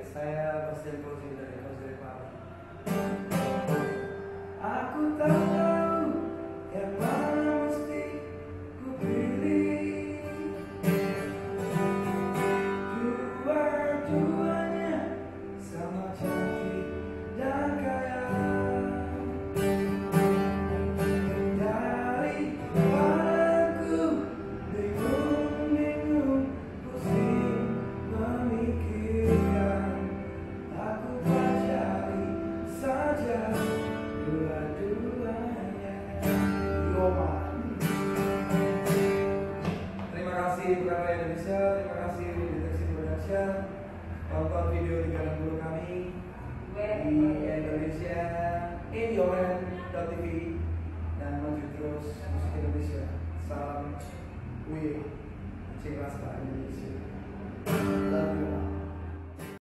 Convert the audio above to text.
saya presiden closing dari Jose Pari. Aku tak tahu yang mana mesti ku pilih. Dua-duanya sama cantik dan kaya. Daripada ku bingung-bingung pusing memikirkan, aku pelajari saja dua-duanya. Yoma. Terima kasih Bukan Indonesia, terima kasih Deteksi Production. Tonton video 30 kami di Indonesia indioman.tv dan maju terus musik Indonesia. Salam Wih, Cik Rasta Indonesia.